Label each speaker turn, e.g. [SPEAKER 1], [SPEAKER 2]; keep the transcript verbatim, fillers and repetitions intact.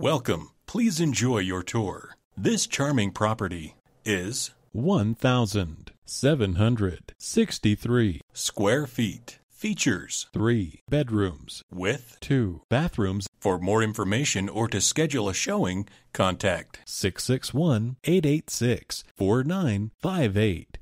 [SPEAKER 1] Welcome. Please enjoy your tour. This charming property is
[SPEAKER 2] one thousand seven hundred sixty-three
[SPEAKER 1] square feet. Features
[SPEAKER 2] three bedrooms
[SPEAKER 1] with
[SPEAKER 2] two bathrooms.
[SPEAKER 1] For more information or to schedule a showing, contact
[SPEAKER 2] six six one, eight eight six, four nine five eight.